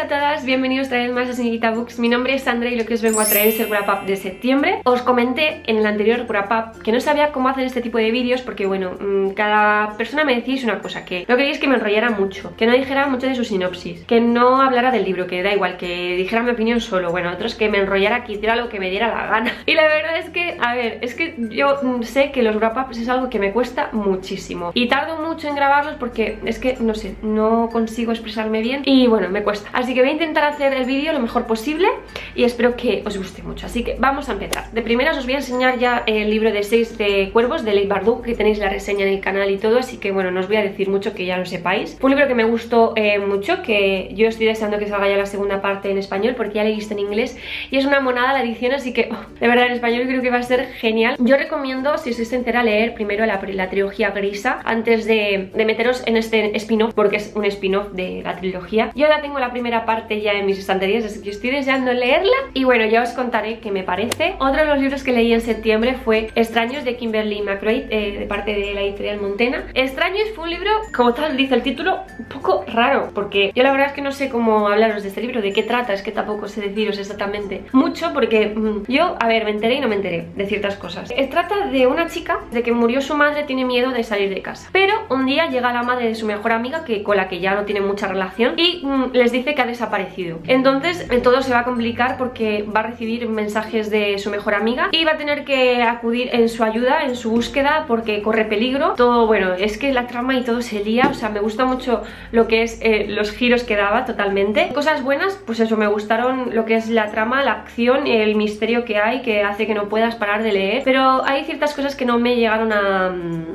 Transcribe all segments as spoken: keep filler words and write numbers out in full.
a todas, bienvenidos otra vez más a Señorita Books. Mi nombre es Sandra y lo que os vengo a traer es el wrap up de septiembre. Os comenté en el anterior wrap up que no sabía cómo hacer este tipo de vídeos porque bueno, cada persona me decís una cosa, que no queréis que me enrollara mucho, que no dijera mucho de su sinopsis, que no hablara del libro, que da igual, que dijera mi opinión solo. Bueno, otros que me enrollara, que hiciera lo que me diera la gana. Y la verdad es que, a ver, es que yo sé que los wrap ups es algo que me cuesta muchísimo y tardo mucho en grabarlos porque es que, no sé, no consigo expresarme bien y bueno, me cuesta. Así que voy a intentar hacer el vídeo lo mejor posible y espero que os guste mucho. Así que vamos a empezar. De primeras os voy a enseñar ya el libro de seis de cuervos de Leigh Bardugo, que tenéis la reseña en el canal y todo, así que bueno, no os voy a decir mucho, que ya lo sepáis. Fue un libro que me gustó eh, mucho, que yo estoy deseando que salga ya la segunda parte en español porque ya la he visto en inglés y es una monada la edición, así que oh, de verdad en español creo que va a ser genial. Yo recomiendo, si os sois sincera, leer primero la, la trilogía Grisa antes de, de meteros en este spin-off, porque es un spin-off de la trilogía. Yo ahora tengo la primera parte ya en mis estanterías, así que estoy deseando leerla y bueno, ya os contaré qué me parece. Otro de los libros que leí en septiembre fue Extraños, de Kimberly McRae, eh, de parte de la editorial Montena. Extraños fue un libro, como tal dice el título, un poco raro, porque yo la verdad es que no sé cómo hablaros de este libro, de qué trata, es que tampoco sé deciros exactamente mucho, porque mmm, yo, a ver, me enteré y no me enteré de ciertas cosas. Se trata de una chica, de que murió su madre, tiene miedo de salir de casa, pero un día llega la madre de su mejor amiga, que con la que ya no tiene mucha relación, y mmm, les dice que ha desaparecido. Entonces todo se va a complicar porque va a recibir mensajes de su mejor amiga y va a tener que acudir en su ayuda, en su búsqueda, porque corre peligro. Todo, bueno, es que la trama y todo se lía, o sea, me gusta mucho lo que es eh, los giros que daba totalmente. Cosas buenas, pues eso, me gustaron lo que es la trama, la acción, el misterio que hay, que hace que no puedas parar de leer, pero hay ciertas cosas que no me llegaron a,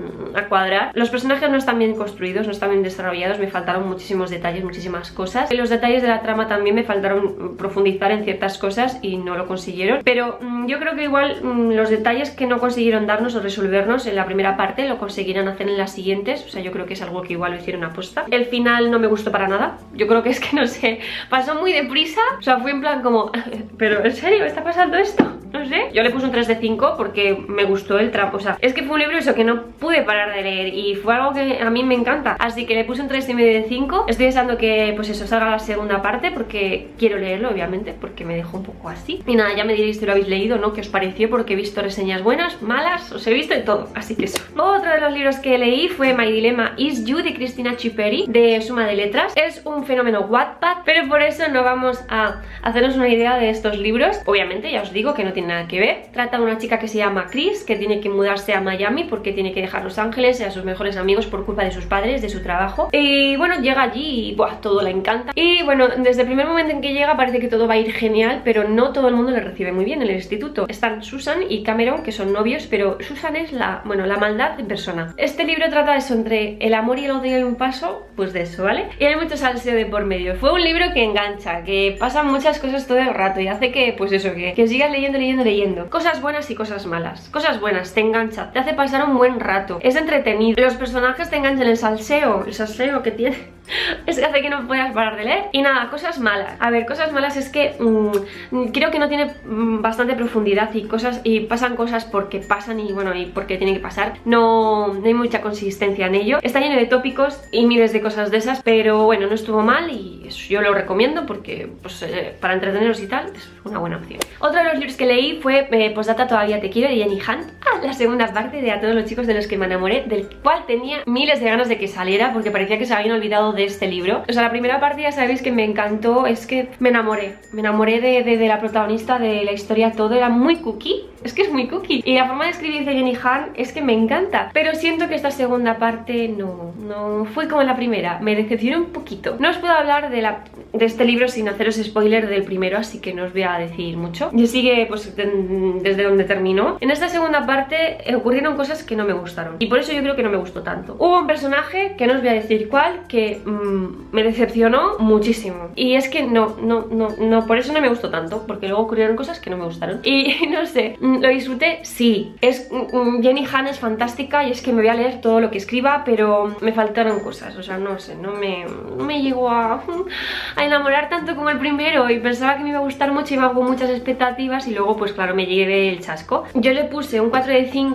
a cuadrar. Los personajes no están bien construidos, no están bien desarrollados, me faltaron muchísimos detalles, muchísimas cosas. Los detalles de la trama también me faltaron profundizar en ciertas cosas y no lo consiguieron, pero mmm, yo creo que igual mmm, los detalles que no consiguieron darnos o resolvernos en la primera parte lo conseguirán hacer en las siguientes, o sea, yo creo que es algo que igual lo hicieron a posta. El final no me gustó para nada, yo creo que es que no sé, pasó muy deprisa, o sea, fue en plan como, pero ¿en serio está pasando esto? No sé, yo le puse un tres de cinco porque me gustó el tramo, o sea, es que fue un libro eso que no pude parar de leer y fue algo que a mí me encanta, así que le puse un tres y medio de cinco. Estoy deseando que pues eso salga la segunda parte porque quiero leerlo, obviamente, porque me dejó un poco así. Y nada, ya me diréis si lo habéis leído, ¿no? ¿Qué os pareció? Porque he visto reseñas buenas, malas, os he visto de todo, así que eso. Otro de los libros que leí fue My Dilemma Is You, de Cristina Chiperi, de Suma de Letras. Es un fenómeno Wattpad, pero por eso no vamos a hacernos una idea de estos libros. Obviamente, ya os digo que no tiene nada que ver. Trata de una chica que se llama Chris, que tiene que mudarse a Miami porque tiene que dejar Los Ángeles y a sus mejores amigos por culpa de sus padres, de su trabajo. Y bueno, llega allí y buah, todo le encanta. Y bueno, desde el primer momento en que llega parece que todo va a ir genial, pero no todo el mundo le recibe muy bien en el instituto. Están Susan y Cameron, que son novios, pero Susan es la, bueno, la maldad en persona. Este libro trata de eso, entre el amor y el odio en un paso, pues de eso, ¿vale? Y hay mucho salseo de por medio. Fue un libro que engancha, que pasan muchas cosas todo el rato y hace que, pues eso, que, que sigas leyendo, leyendo, leyendo. Cosas buenas y cosas malas. Cosas buenas, te engancha, te hace pasar un buen rato, es entretenido. Los personajes te enganchan, el salseo, el salseo que tiene es que hace que no puedas parar de leer. Y nada, cosas malas. A ver, cosas malas es que mmm, creo que no tiene mmm, bastante profundidad y cosas y pasan cosas porque pasan y bueno, y porque tienen que pasar. No, no hay mucha consistencia en ello. Está lleno de tópicos y miles de cosas de esas, pero bueno, no estuvo mal y eso yo lo recomiendo porque pues eh, para entreteneros y tal es una buena opción. Otro de los libros que leí fue eh, Postdata Todavía Te Quiero, de Jenny Han, ah, la segunda parte de A Todos los Chicos de Los Que Me Enamoré, del cual tenía miles de ganas de que saliera porque parecía que se habían olvidado de este libro. O sea, la primera parte ya sabéis que me encantó, es que me enamoré, me enamoré de, de, de la protagonista, de la historia, todo era muy cookie, es que es muy cookie y la forma de escribir de Jenny Han es que me encanta, pero siento que esta segunda parte no, no fue como la primera, me decepcionó un poquito. No os puedo hablar de, la, de este libro sin haceros spoiler del primero, así que no os voy a decir mucho. Y sigue pues de, desde donde terminó. En esta segunda parte eh, ocurrieron cosas que no me gustaron y por eso yo creo que no me gustó tanto. Hubo un personaje, que no os voy a decir cuál, que mmm, me decepcionó muchísimo y es que no, no, no, no, por eso no me gustó tanto, porque luego ocurrieron cosas que no me gustaron y no sé, lo disfruté, sí, es, Jenny Han es fantástica y es que me voy a leer todo lo que escriba, pero me faltaron cosas, o sea, no sé, no me, no me llegó a, a enamorar tanto como el primero y pensaba que me iba a gustar mucho y me hago muchas expectativas y luego pues claro me llevé el chasco. Yo le puse un cuatro de cinco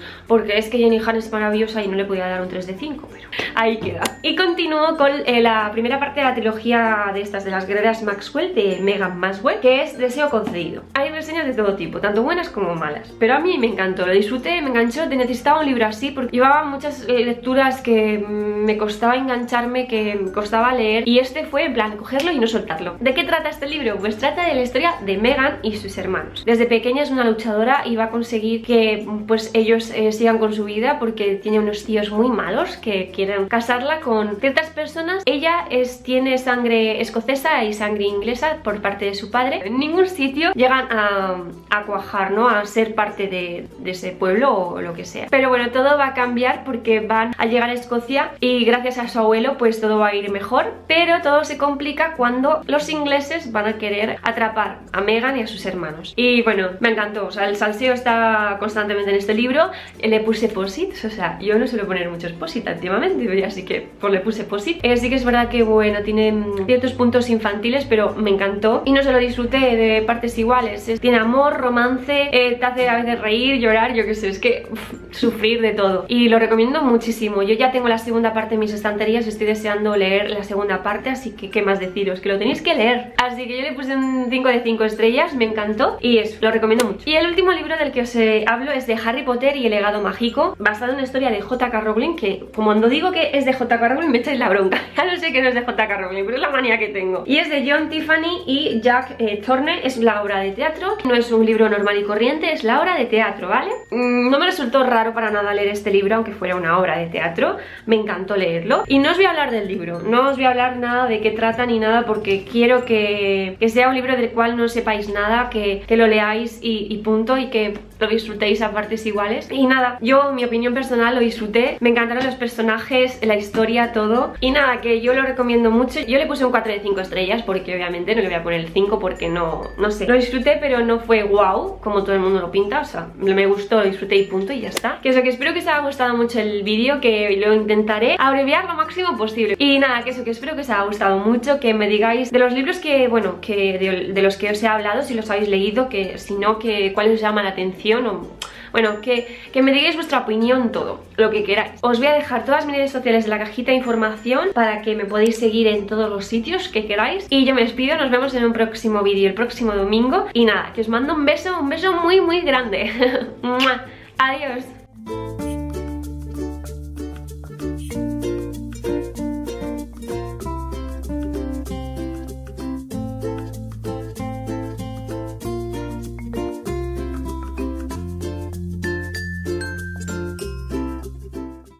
porque es que Jenny Han es maravillosa y no le podía dar un tres de cinco, pero ahí queda. Y continúo con eh, la primera parte de la trilogía de estas, de las guerreras Maxwell, de Megan Maxwell, que es Deseo concedido. Hay reseñas de todo tipo, tanto buenas como malas, pero a mí me encantó, lo disfruté, me enganchó, necesitaba un libro así porque llevaba muchas lecturas que me costaba engancharme, que me costaba leer, y este fue en plan cogerlo y no soltarlo. ¿De qué trata este libro? Pues trata de la historia de Megan y sus hermanos. Desde pequeña es una luchadora y va a conseguir que pues ellos eh, sigan con su vida porque tiene unos tíos muy malos que quieren casarla con ciertas personas. Ella es, tiene sangre escocesa y sangre inglesa por parte de su padre. En ningún sitio llegan a, a cuajar, ¿no? A ser parte de, de ese pueblo o lo que sea. Pero bueno, todo va a cambiar porque van a llegar a Escocia y gracias a su abuelo pues todo va a ir mejor, pero todo se complica cuando los ingleses van a querer atrapar a Megan y a sus hermanos. Y bueno, me encantó, o sea, el salseo está constantemente en este libro. Le puse posits, o sea, yo no suelo poner muchos posits últimamente, así que pues le puse posit. Eh, sí que es verdad que bueno, tiene ciertos puntos infantiles, pero me encantó y no se lo disfruté de partes iguales. Es, tiene amor, romance, eh, te hace a veces reír, llorar, yo qué sé, es que uf, sufrir de todo. Y lo recomiendo muchísimo. Yo ya tengo la segunda parte en mis estanterías, estoy deseando leer la segunda parte, así que qué más deciros, que lo tenéis que leer. Así que yo le puse un cinco de cinco estrellas, me encantó y eso, lo recomiendo mucho. Y el último libro del que os eh, hablo es de Harry Potter y el legado mágico, basado en una historia de J K Rowling, que como cuando digo que es de J K Rowling me echáis la bronca. Ya no sé que no es de J K Rowling, pero es la manía que tengo. Y es de John Tiffany y Jack eh, Thorne, es la obra de teatro, no es un libro normal y corriente, es la obra de teatro, ¿vale? Mm, no me resultó raro para nada leer este libro, aunque fuera una obra de teatro, me encantó leerlo. Y no os voy a hablar del libro, no os voy a hablar nada de qué trata ni nada, porque quiero que, que sea un libro del cual no sepáis nada, que, que lo leáis y, y punto, y que lo disfrutéis a partes iguales. Y nada, yo, mi opinión personal, lo disfruté, me encantaron los personajes, la historia, todo. Y nada, que yo lo recomiendo mucho. Yo le puse un cuatro de cinco estrellas porque obviamente no le voy a poner el cinco porque no, no sé. Lo disfruté, pero no fue wow, como todo el mundo lo pinta, o sea, me gustó, lo disfruté y punto, y ya está. Que eso, que espero que os haya gustado mucho el vídeo, que lo intentaré abreviar lo máximo posible. Y nada, que eso, que espero que os haya gustado mucho, que me digáis de los libros que, bueno, que de, de los que os he hablado, si los habéis leído, que si no, que cuáles os llama la atención, o bueno, que, que me digáis vuestra opinión, todo, lo que queráis. Os voy a dejar todas mis redes sociales en la cajita de información para que me podáis seguir en todos los sitios que queráis. Y yo me despido, nos vemos en un próximo vídeo el próximo domingo. Y nada, que os mando un beso, un beso muy muy grande. Adiós.